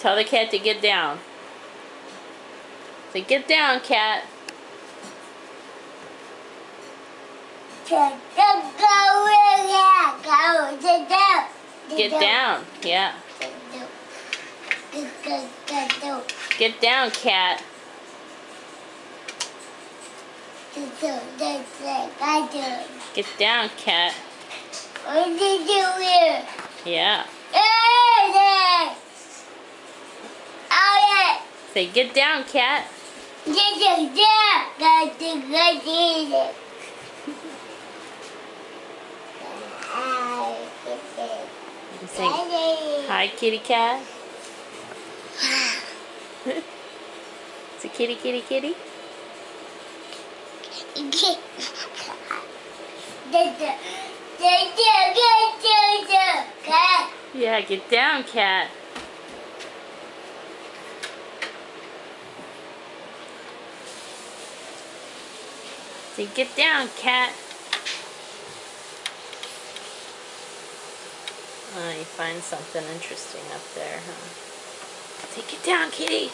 Tell the cat to get down. Say, get down, cat. Get down. Yeah. Get down, cat. Get down, cat. Yeah. Say, get down, cat. You say, hi, kitty cat. It's a kitty, kitty, kitty. Yeah, get down, cat. Say, get down, cat. Oh, you find something interesting up there, huh? Say, get down, kitty.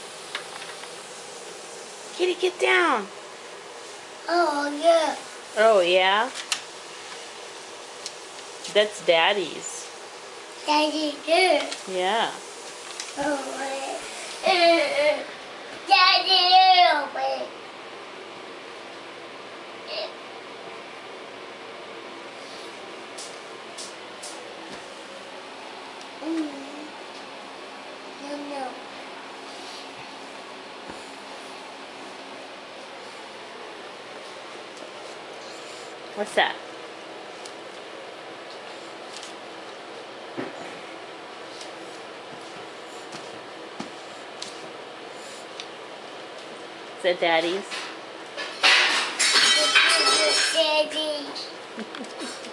Kitty, get down. Oh, yeah. Oh, yeah? That's Daddy's. Daddy, too. Yeah. Oh, Daddy, no. What's that? Is that Daddy's? Daddy.